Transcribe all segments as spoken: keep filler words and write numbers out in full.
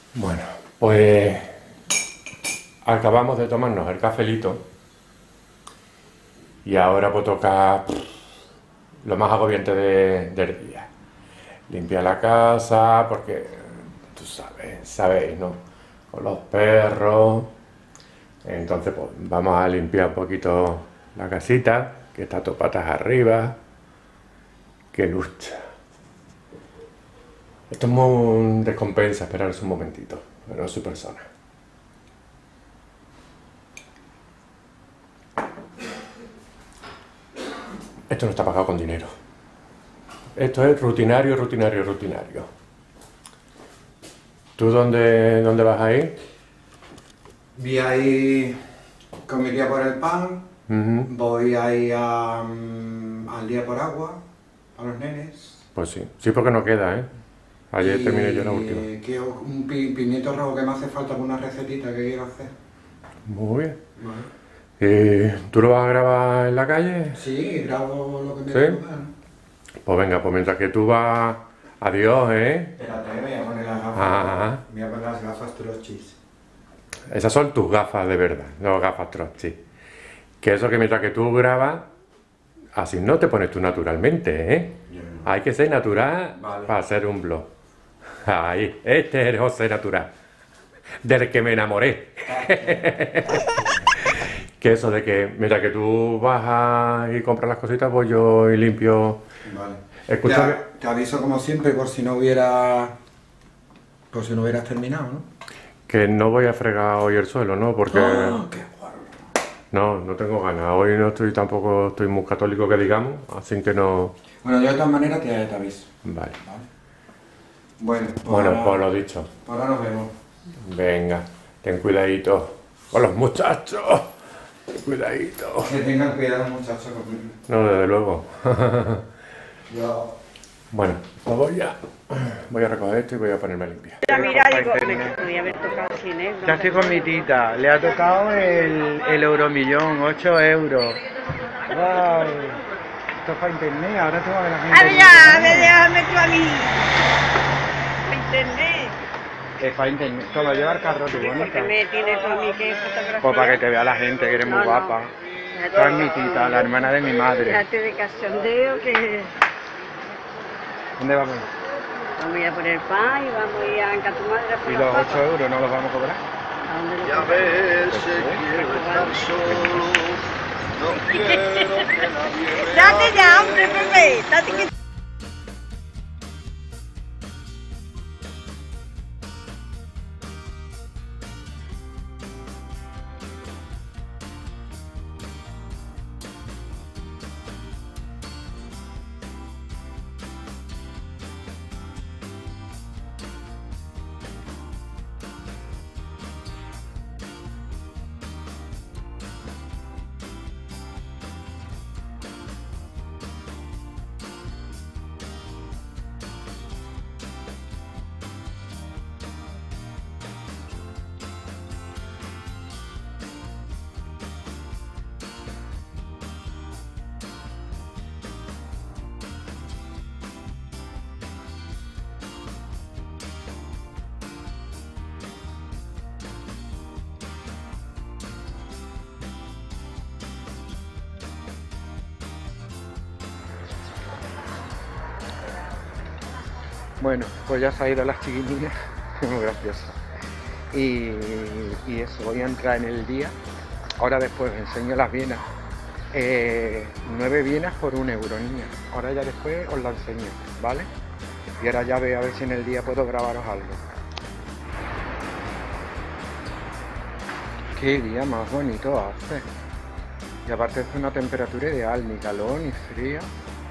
Bueno, pues acabamos de tomarnos el cafelito y ahora pues toca pff, lo más agobiante de, del día. Limpiar la casa porque, tú sabes, sabéis, ¿no? Con los perros. Entonces pues vamos a limpiar un poquito la casita, que está todo patas arriba. ¡Qué lucha! Esto es muy recompensa, esperarse un momentito, pero no soy persona. Esto no está pagado con dinero. Esto es rutinario, rutinario, rutinario. ¿Tú dónde, dónde vas a ir? Voy a ir con mi tía por el pan, Uh-huh. voy a ir a, um, al día por agua, a los nenes. Pues sí, sí porque no queda, ¿eh? Ayer y terminé yo la última. Que un pi, pimiento rojo que me hace falta con una recetita que quiero hacer. Muy bien. Vale. ¿Y tú lo vas a grabar en la calle? Sí, grabo lo que me ¿Sí? dé lugar. Pues venga, pues mientras que tú vas... Adiós, ¿eh? Espérate, me voy a poner las gafas. Ah. Me voy a poner las gafas trochis. Esas son tus gafas de verdad, no gafas trochis. Que eso que mientras que tú grabas, así no te pones tú naturalmente, ¿eh? No. Hay que ser natural Vale. para hacer un blog. Ahí, este es el José natural, del que me enamoré. Que eso de que mientras que tú vas a ir a comprar las cositas, pues yo y limpio. Vale. Escúchame. Te, te aviso como siempre por si no hubiera... Por si no hubieras terminado, ¿no? Que no voy a fregar hoy el suelo, ¿no? Porque... ¡Oh, qué guarro! No, no tengo ganas. Hoy no estoy tampoco, estoy muy católico que digamos, así que no... Bueno, yo de todas maneras te, te aviso. Vale. ¿Vale? Bueno, pues Bueno, ahora, pues lo dicho. ahora nos vemos. Venga, ten cuidadito con los muchachos. Ten cuidadito. Que tengan cuidado, muchachos, conmigo. No, desde luego. Yo... Bueno, pues voy a, voy a recoger esto y voy a ponerme a limpiar. Mira, digo, me podía haber tocado sin él. Ya estoy con mi tita, le ha tocado el, el euromillón, ocho euros. ¡Wow! Esto es para internet, ahora tengo que ver la gente. A ver, ya, a ver, déjame tú a mí. ¿Me entendés? Es para internet. Toma, lleva el carro, tú Porque bonita. me tienes tú a mí que fotografía. Pues para que te vea la gente, que eres muy No, no. guapa. Esta es mi tita, la hermana de mi madre. Déjate de cachondeo que ¿Dónde vamos? vamos a ir a poner pan y vamos a ir a Anca tu madre a por ¿Y las los papas. ocho euros no los vamos a cobrar? ¿A dónde lo Y a compras? veces quiero estar solo, no quiero que nadie me Date ya, hable. hombre, bebé. Date que... Bueno, pues ya se ha ido las chiquillas, muy gracioso. Y, y eso, voy a entrar en el día. Ahora después os enseño las bienas. Eh, nueve bienas por un euro, niña. Ahora ya después os la enseño, ¿vale? Y ahora ya veo a ver si en el día puedo grabaros algo. Qué día más bonito hace. Y aparte es una temperatura ideal, ni calor ni frío.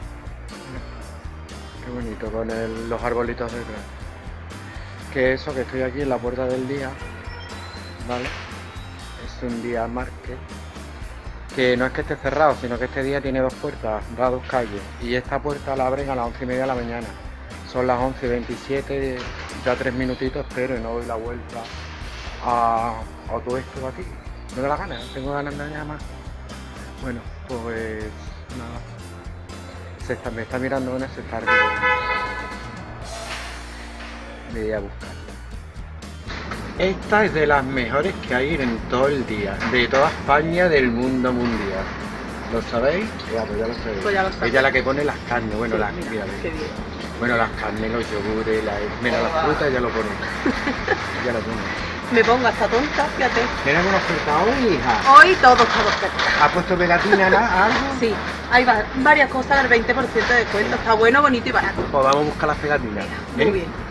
Qué bonito con el- los arbolitos detrás. Que eso, que estoy aquí en la puerta del día, ¿vale? Es un día market. Que no es que esté cerrado, sino que este día tiene dos puertas, da dos calles. Y esta puerta la abren a las once y media de la mañana. Son las once y veintisiete, ya tres minutitos, pero y no doy la vuelta a, a todo esto aquí. No me da ganas, tengo ganas de nada más. Bueno, pues nada. Se está, me está mirando una, se está riendo. Me voy a buscar. Esta es de las mejores que hay en todo el día, de toda España, del mundo mundial. ¿Lo sabéis? Ya, pues ya lo sabéis. Pues ya lo sabéis. Ella es la que pone las carnes, bueno, Sí, las mira, mira, qué bien. bueno, las carnes, los yogures, la, mira, las frutas ya lo pone. Ya lo pone. Me pongo hasta tonta, fíjate. ¿Tienes alguna oferta hoy, hija? Hoy todo está de oferta. ¿Ha puesto pegatina la- algo? Sí, hay va- varias cosas al veinte por ciento de descuento. Está bueno, bonito y barato. Pues vamos a buscar las pegatinas. Muy ¿eh? bien.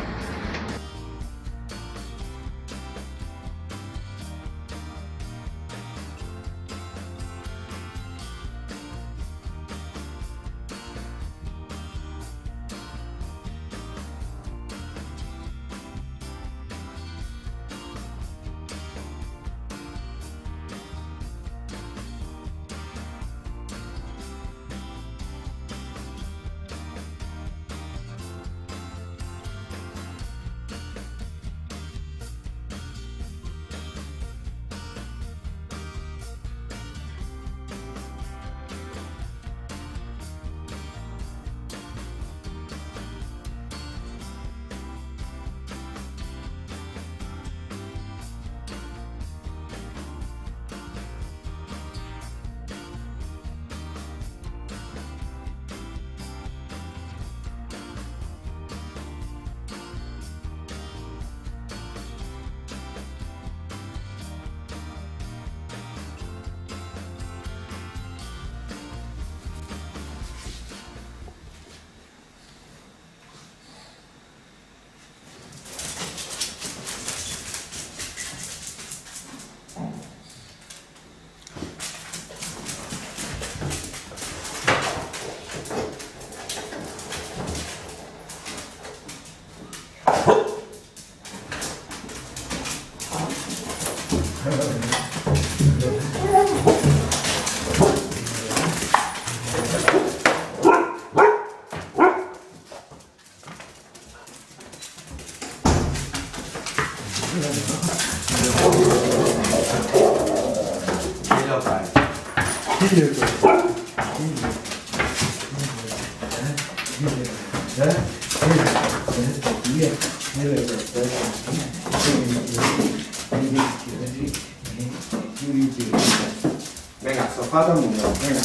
Venga, sofá todo el mundo. Venga.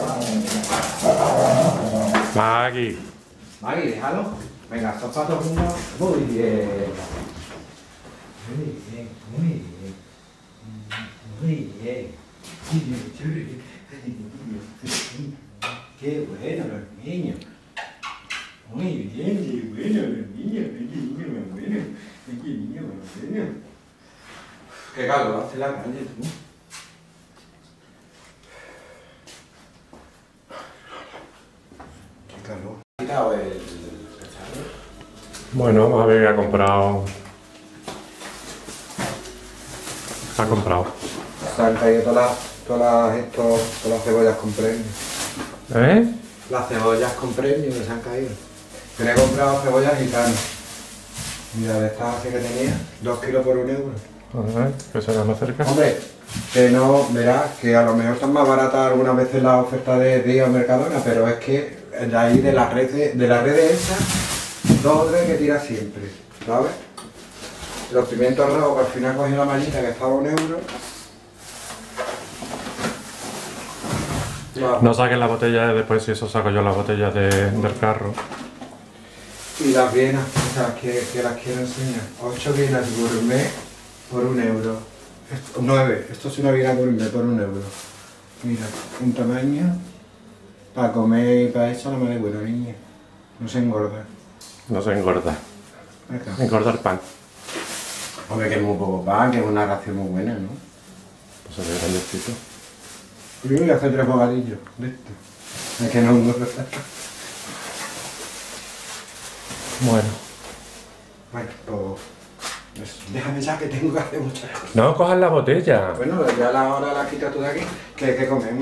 Maggie. Maggie, déjalo. Venga, sofá todo el mundo. Muy bien. Muy bien, muy bien. Muy bien. Qué bueno los niños. Muy bien, qué bueno los niños. Qué niño más bueno. Qué niño más bueno. Qué calor hace la calle, tú. Qué calor. ¿Has quitado el pescado? Bueno, vamos a ver qué ha comprado. Ha comprado. Se han caído todas las, todas las, estos, todas las cebollas con premio. ¿Eh? Las cebollas con premio que se han caído. Que le he comprado cebollas gitanas. Mira, de estas así que tenía, dos kilos por un euro. A ver, que se vea más cerca. Hombre, que no, verás que a lo mejor están más baratas algunas veces las ofertas de Día o Mercadona, pero es que de ahí de las redes, de las redes esas, dos o tres que tira siempre, ¿sabes? Los pimientos rojos, que al final cogí la mallita que estaba a un euro. Wow. No saquen la botella de después, si eso saco yo las botellas de, del carro. Y las vienas, esas que, que las quiero enseñar. Ocho vienas gourmet por un euro. Esto, nueve. Esto es una viena gourmet por un euro. Mira, un tamaño para comer y para eso no me da bueno, niña. No se engorda. No se engorda. Acá. Engorda el pan. Hombre, que es muy poco pan, que es una ración muy buena, ¿no? Pues se ve grandecito. Yo voy a hacer tres bocadillos de esto. Es que no engorda. Bueno. Bueno, pues... eso. Déjame ya que tengo que hacer muchas cosas. No cojas la botella. Bueno, ya la hora la quitas tú de aquí. ¿Qué, qué comemos?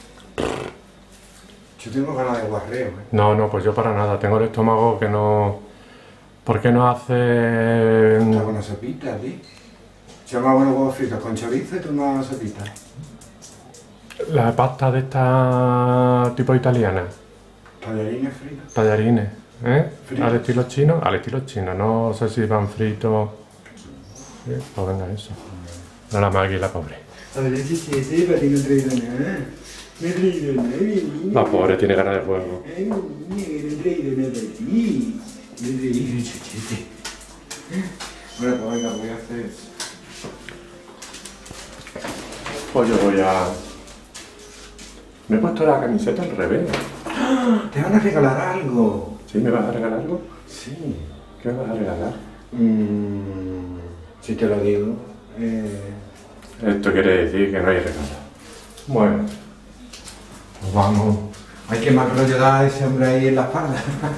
Yo tengo ganas de guarreo, ¿eh? No, no, pues yo para nada. Tengo el estómago que no... ¿Por qué no hace...? Está con una sopita, tío. Yo me hago unos huevos fritos con chorizo y tú me hagas una sopita. La pasta de esta tipo italiana? Tallarines fritos. Tallarines, ¿eh? Fritos. Al estilo chino. Al estilo chino, no sé si van fritos. ¿Eh? Pues venga, eso. No la más aquí la pobre. A ver, ese siete, para ti no he traído nada. No he traído nada, mi niña. La pobre tiene ganas de juego. Ay, mi niña, que no he traído nada para ti. No he traído un chuchete. Bueno, pues venga, voy a hacer eso. Pues yo voy a... Me he puesto la camiseta al revés. ¿Te van a regalar algo? ¿Sí? ¿Me vas a regalar algo? Sí. ¿Qué me vas a regalar? Mmm... Si te lo digo. Eh... Esto quiere decir que no hay regalo. Bueno, pues vamos. Ay, qué mal rollo da a ese hombre ahí en la espalda.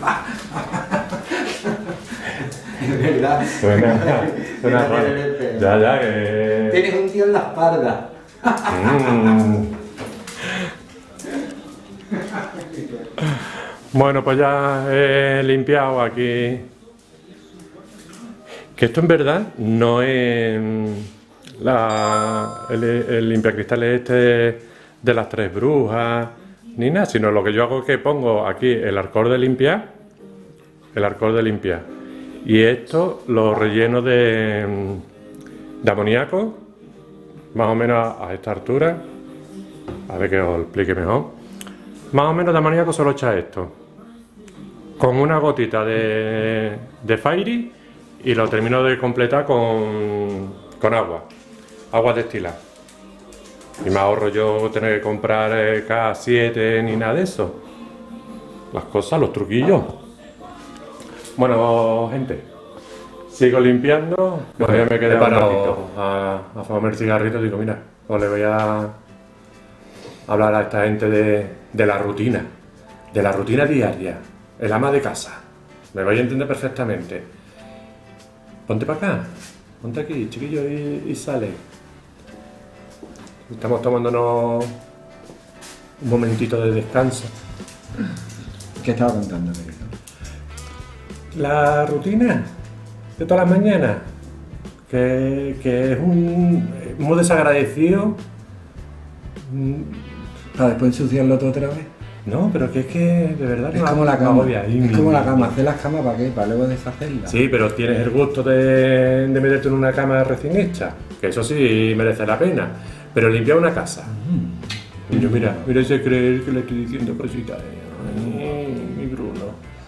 Es verdad. Suena, suena raro. Ya, ya, que... Tienes un tío en la espalda. Mm. Bueno, pues ya he limpiado aquí. Que esto en verdad no es la, el, el limpiacristales este de, de las tres brujas ni nada, sino lo que yo hago es que pongo aquí el alcohol de limpiar, el alcohol de limpiar, y esto lo relleno de, de amoníaco, más o menos a esta altura. A ver que os explique mejor. Más o menos de amoníaco solo echa esto, con una gotita de, de Fairy, y lo termino de completar con, con agua, agua destilada. Y me ahorro yo tener que comprar eh, K siete ni nada de eso. Las cosas, los truquillos. Bueno, gente, sigo limpiando. Bueno, ya me quedé un ratito a, a fumar el cigarrito. Digo, mira, pues le voy a hablar a esta gente de, de la rutina, de la rutina diaria, el ama de casa. Me vais a entender perfectamente. Ponte para acá, ponte aquí, chiquillo, y, y sale. Estamos tomándonos un momentito de descanso. ¿Qué estaba contando? La rutina de todas las mañanas, que, que es un muy desagradecido. Para después ensuciarlo todo otra vez. No, pero que es que de verdad Es no como la no cama. agobia. Es como la cama. ¿Hacer las camas para qué? ¿Para luego deshacerlas? Sí, pero tienes el gusto de, de meterte en una cama recién hecha, que eso sí merece la pena. Pero limpiar una casa. Mm. Y yo, mira, mira ese creer que le estoy diciendo cositas. Ay, mi Bruno.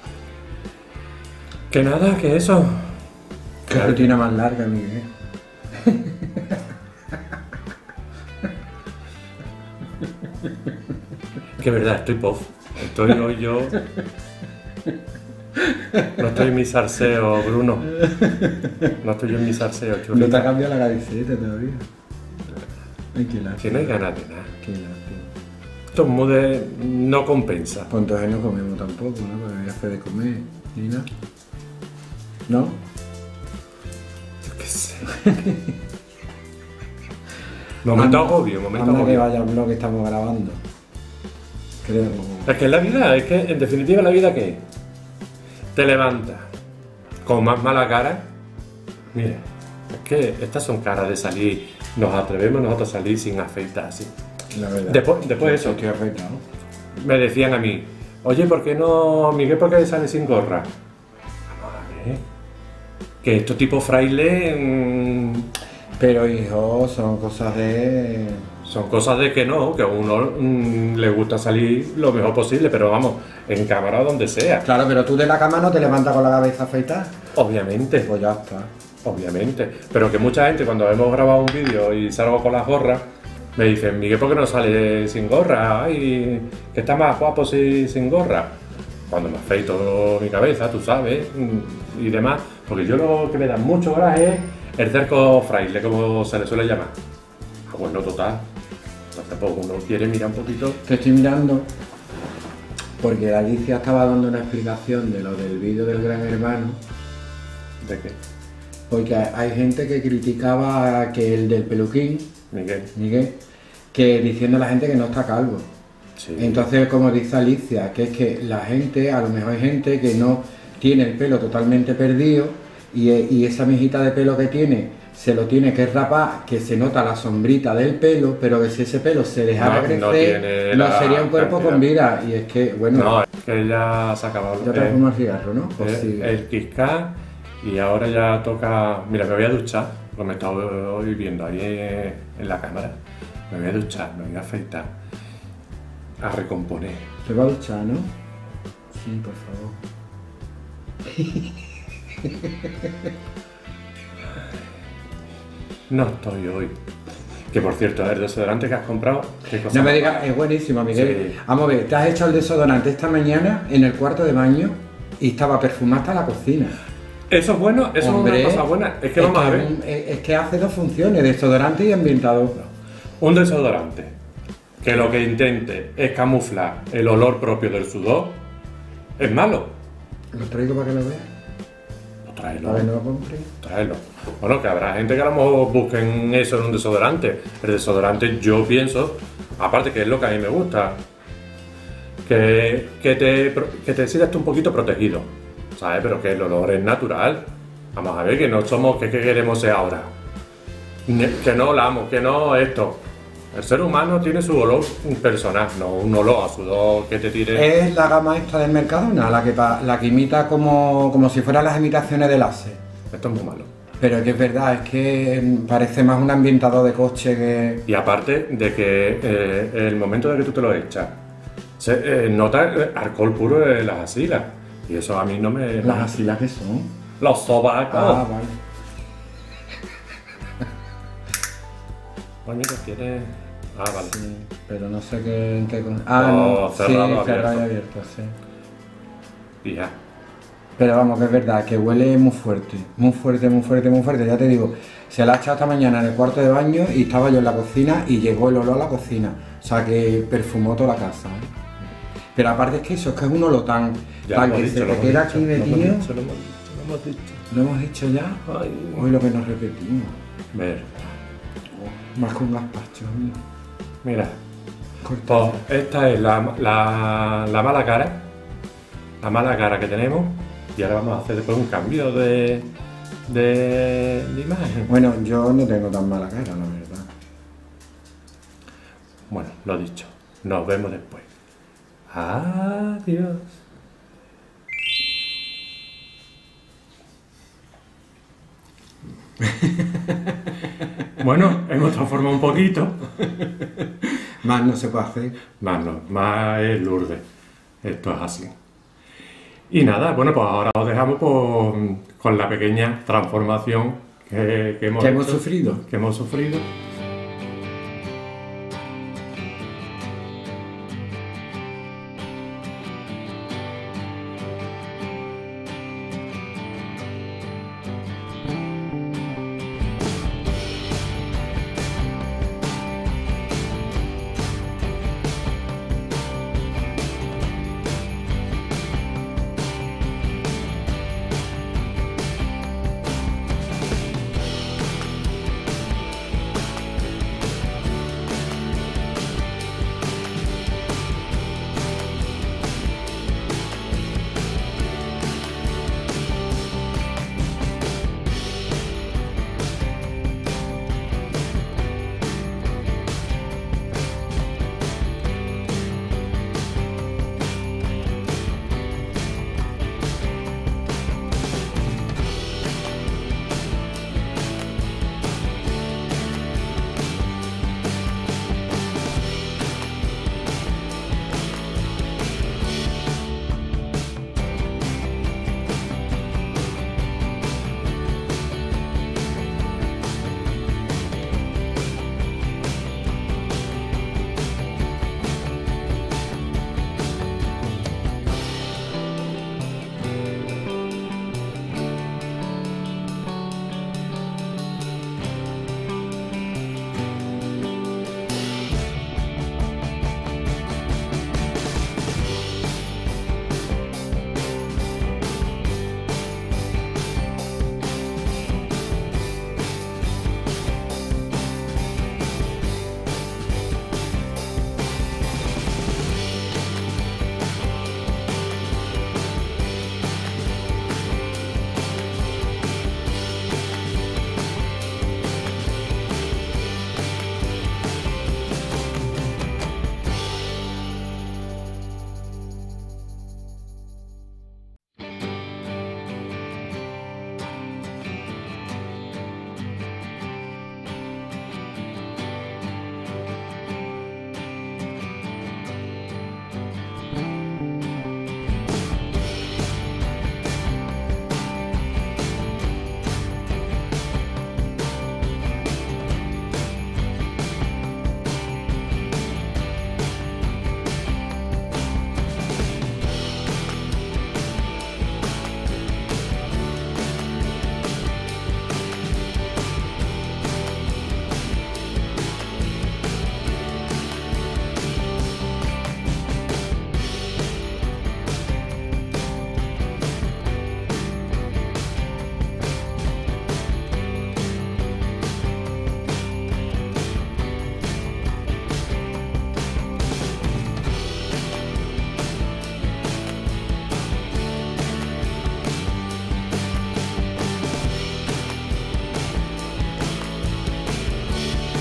Que nada, que eso. Qué rutina más larga, Miguel. Que verdad, estoy pof. Estoy hoy yo. No estoy en mi salseo, Bruno. No estoy yo en mi salseo, chulita. No te ha cambiado la camiseta todavía. Ay, qué lástima. Que no hay ganas de nada. Qué lástima. Estos modes no compensa. Pues entonces no comemos tampoco, ¿no? Porque voy a hacer de comer ni nada. ¿No? Yo qué sé. Momento agobio, momento Anda que agobio. vaya el blog que estamos grabando. Creo. Es que es la vida, es que en definitiva la vida ¿qué es? Te levantas con más mala cara. Mira, es que estas son caras de salir, nos atrevemos nosotros a salir sin afeitar así. La verdad. Después, después de eso, Estoy afeitado. me decían a mí, oye, ¿por qué no, Miguel, por qué sale sin gorra? Vamos a ver, que estos tipos frailes mmm, Pero hijo, son cosas de... son cosas de que no, que a uno mmm, le gusta salir lo mejor posible, pero vamos, en cámara o donde sea. Claro, pero tú de la cama no te levantas con la cabeza afeitada. Obviamente. Pues ya está. Obviamente, pero que mucha gente cuando hemos grabado un vídeo y salgo con las gorras me dicen, Miguel, ¿por qué no sale sin gorra? Ay, que está más guapo si, sin gorra. Cuando me afeito mi cabeza, tú sabes, y demás, porque yo lo que me da mucho coraje es el cerco fraile, como se le suele llamar. Pues no total, entonces pues uno quiere mirar un poquito. Te estoy mirando porque Alicia estaba dando una explicación de lo del vídeo del Gran Hermano. ¿De qué? Porque hay gente que criticaba que el del peluquín, Miguel. Miguel, que diciendo a la gente que no está calvo. Sí. Entonces, como dice Alicia, que es que la gente, a lo mejor hay gente que no tiene el pelo totalmente perdido y, y esa mijita de pelo que tiene se lo tiene que rapar, que se nota la sombrita del pelo, pero que si ese pelo se dejara No, crecer, no tiene no la sería un cuerpo cantidad. con vida. Y es que, bueno, No, es que ya se ha acabado. ya te Eh, has cigarro, ¿no? Pues Eh, sí. el Kiss Cut, y ahora ya toca. Mira, me voy a duchar. Porque me estaba hoy viendo ahí en, en la cámara. Me voy a duchar, me voy a afeitar. A recomponer. ¿Te va a duchar, no? Sí, por favor. No estoy hoy. Que por cierto, el desodorante que has comprado, qué cosa. No me digas, es buenísimo, Miguel. Sí. Vamos a ver, te has echado el desodorante esta mañana en el cuarto de baño y estaba perfumada hasta la cocina. Eso es bueno, eso Hombre, es una cosa buena. Es que vamos a ver. un- Es, es que hace dos funciones, desodorante y ambientador. Un desodorante que lo que intente es camuflar el olor propio del sudor, es malo. Lo traigo para que lo veas. Pues tráelo, A ver, no lo compré. tráelo. Bueno, que habrá gente que a lo mejor busquen eso en un desodorante. El desodorante, yo pienso, aparte que es lo que a mí me gusta, que, que, te, pro- que te sientas tú un poquito protegido, ¿sabes? Pero que el olor es natural. Vamos a ver, que no somos, que, que queremos ser ahora. Ne- Que no olamos, que no esto. El ser humano tiene su olor personal, no un olor a sudor que te tire. Es la gama esta del Mercadona, la que, pa- la que imita como, como si fueran las imitaciones del láser. Esto es muy malo. Pero es que es verdad, es que mm, parece más un ambientador de coche que... Y aparte de que eh, el momento de que tú te lo echas, se eh, nota el alcohol puro de las axilas. Y eso a mí no me. Las asilas que son. Los sobacos. Ah, vale. Coño, que tiene. Ah, vale. Sí, pero no sé qué... en qué con- Ah, No, no, cerrado, sí, cerrado y abierto. abierto, sí. Y ya. Pero vamos, que es verdad, que huele muy fuerte, muy fuerte, muy fuerte, muy fuerte. Ya te digo, se la ha echado esta mañana en el cuarto de baño y estaba yo en la cocina y llegó el olor a la cocina. O sea, que perfumó toda la casa, ¿eh? Pero aparte es que eso, es que es un olor tan, Ya tan lo hemos que dicho, se lo te hemos queda dicho, aquí lo hemos metido. dicho, lo hemos dicho, lo hemos dicho. ¿Lo hemos dicho ya? Ay. Hoy lo que nos repetimos. Ver. Más con gazpacho, amigo. Mira. Corta. Pues esta es la, la, la mala cara. La mala cara que tenemos. Y ahora vamos a hacer después un cambio de, de, de imagen. Bueno, yo no tengo tan mala cara, la verdad. Bueno, lo dicho. Nos vemos después. Adiós. Bueno, hemos transformado un poquito. Más no se puede hacer. Más no, más es Lourdes. Esto es así. Y nada, bueno, pues ahora os dejamos por- con la pequeña transformación que, que hemos, Que hemos hecho, sufrido. que hemos sufrido.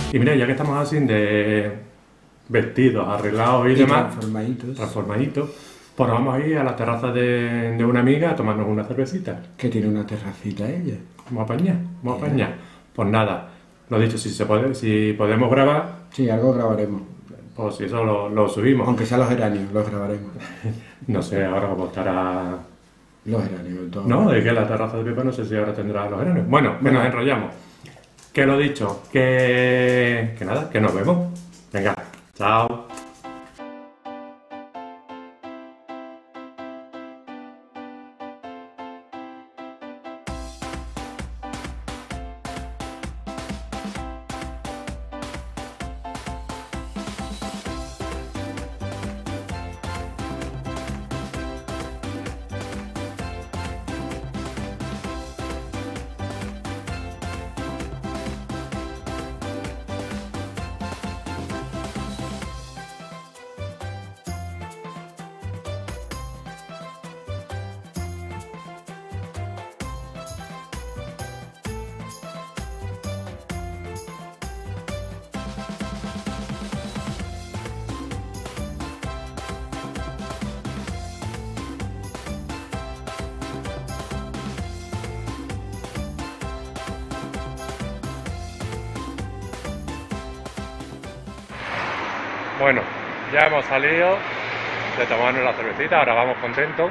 Y mira, ya que estamos así de vestidos, arreglados y, Y demás, transformaditos. transformaditos, pues vamos a ir a la terraza de, de una amiga a tomarnos una cervecita. Que tiene una terracita ella. Vamos a apañar, vamos a Eh. apañar. Pues nada, lo dicho, si se puede, si podemos grabar, Sí, algo grabaremos. pues si eso lo, lo subimos. Aunque sean los geranios, los grabaremos. No sé ahora cómo estará. Los geranios, todo. No, es que la terraza de Pepa no sé si ahora tendrá los geranios. Bueno, que nos enrollamos. Que lo dicho, que. que nada, que nos vemos. Venga, chao. Bueno, ya hemos salido de tomarnos la cervecita, ahora vamos contentos.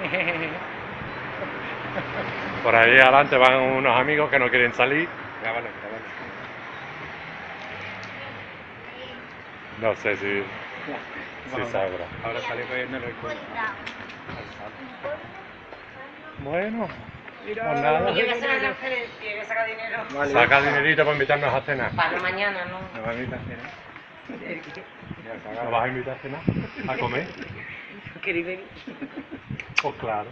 Por ahí adelante van unos amigos que no quieren salir. Grábalo, grábalo. No sé si, si Vamos, sabrá. Ahora sale corriendo el cuello. Bueno, pues Y nada. que voy a hacer una transferencia, que saca dinero. Vale. Saca dinerito para invitarnos a cenar. Para mañana, ¿no? ¿Me va a invitar a cenar? Ya, ¿Nos vas a invitar a cenar? ¿A comer? ¿Queréis venir? Pues claro.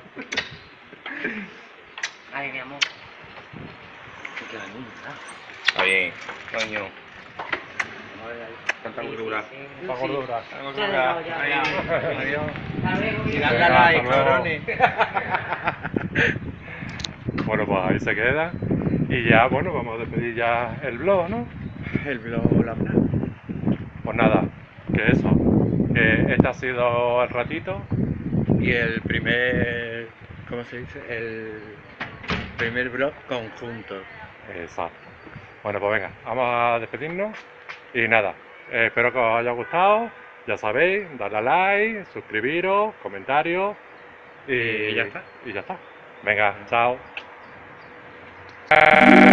Ay, mi amor. Qué bonita. Está bien, coño. Tanta gordura. Pa' gordura. Ya, ya, ya, Adiós. ya. Adiós. Hasta luego. Y Venga, dale hasta like, luego. cabrones. Bueno, pues ahí se queda. Y ya, bueno, vamos a despedir ya el blog, ¿no? El blog la verdad. Pues nada, que eso. Que este ha sido el ratito. Y el primer, ¿cómo se dice? El primer blog conjunto. Exacto. Bueno, pues venga, vamos a despedirnos. Y nada, eh, espero que os haya gustado. Ya sabéis, darle a like, suscribiros, comentarios. Y, Y ya está. Y ya está. Venga, chao.